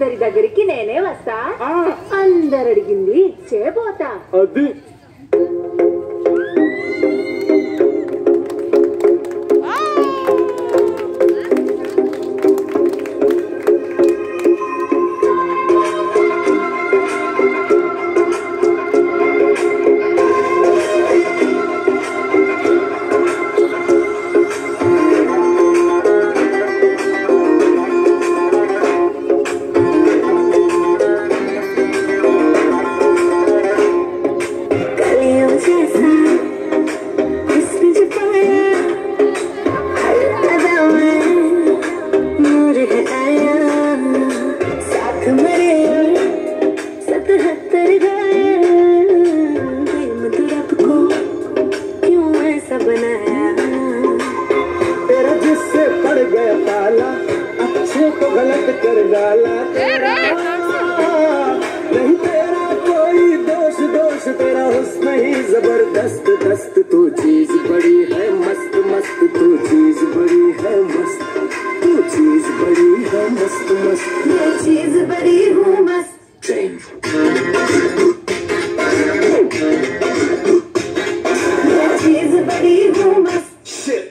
అందరి దగ్గరికి నేనే వస్తా, అందరు అడిగింది ఇచ్చే పోతా. అది तेरा जिससे पड़ गया ताला, अच्छे को गलत कर डाला. नहीं तेरा कोई दोष, दोष तेरा हुस्न ही जबरदस्त दस्त. तू चीज बड़ी है मस्त मस्त, तू चीज बड़ी है मस्त, तू चीज बड़ी है मस्त मस्त. मैं चीज बड़ी हूँ मस्त. ट्रेन चीज बड़ी हूँ मस्त. Shit.